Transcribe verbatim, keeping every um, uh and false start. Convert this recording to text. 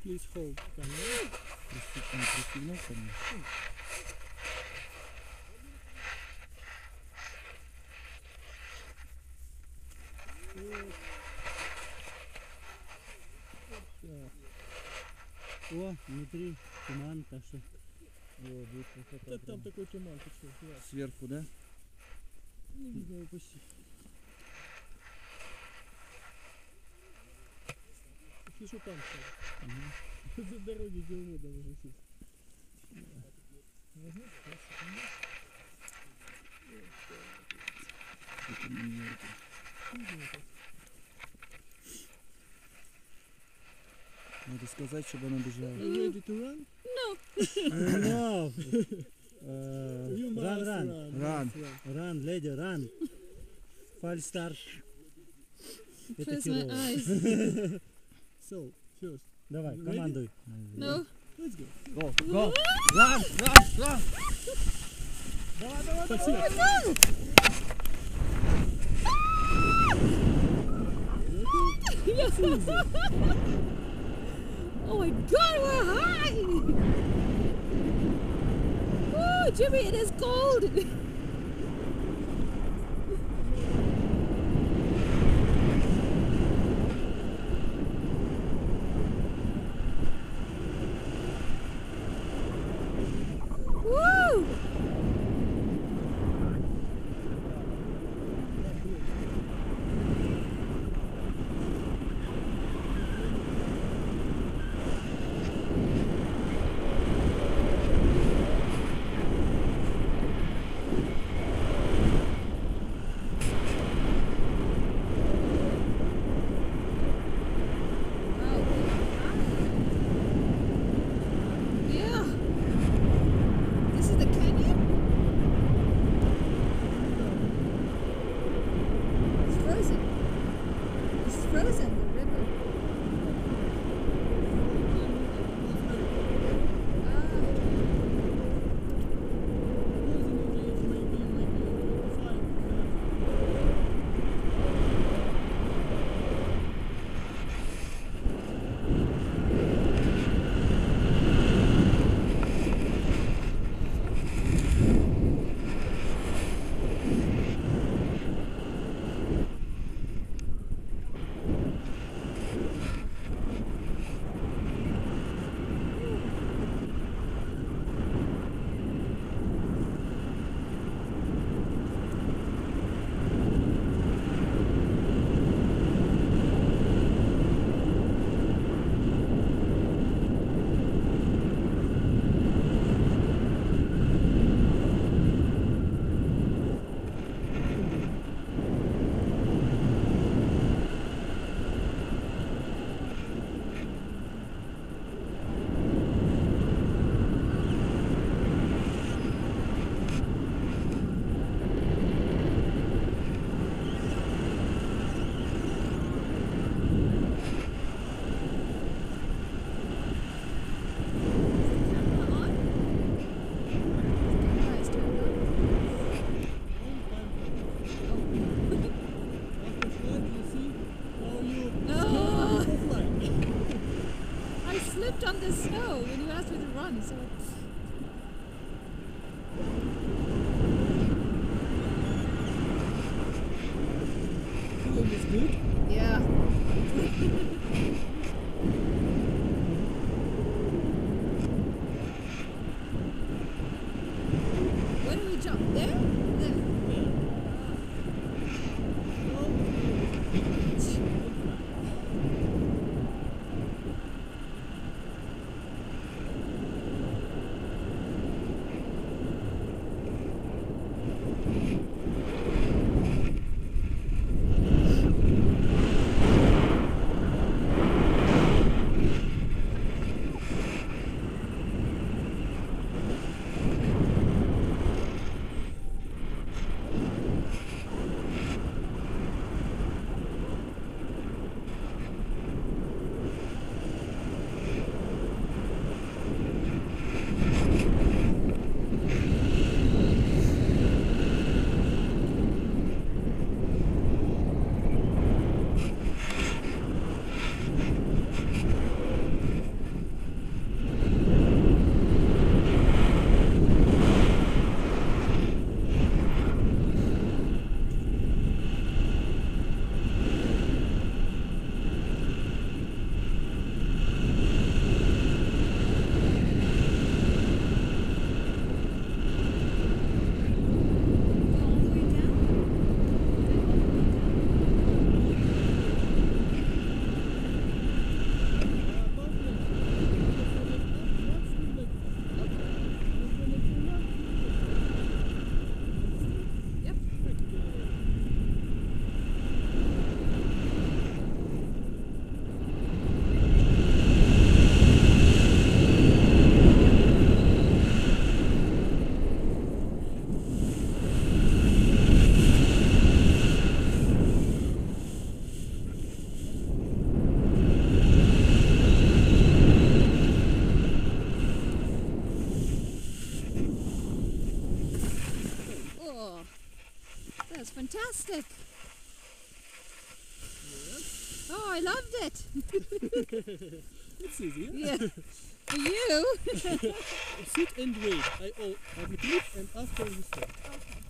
Please hold camera. Пристегнул ко мне. О, внутри туман, так что... О, будет красота. Да, там такой туман, ты что, да. Сверху, да? Не видно его почти. Слышу там, кстати. Угу. За дороги где угодно можно сесть. Возьми, Это не это. Надо сказать, чтобы она бежала. Are you ready to run? No! Uh, You run, must run, run. Run. must run. run, lady, run. False start. Это Close my херово. eyes. So, first, Давай, Ready? командуй. No. let's go. Go, go. Run, run, run. Давай, давай, давай. Oh my god, we're high! Oh, Jimmy, it is cold! Woo! Yeah. This is the canyon? It's frozen. It's frozen, the river. I slipped on the snow when you asked me to run, so Feeling is good. yeah. When do we jump? There? There. was fantastic. Oh, I loved it. It's easy. Yeah. For you. Sit and wait. I, oh, I will click and after you stop. Okay.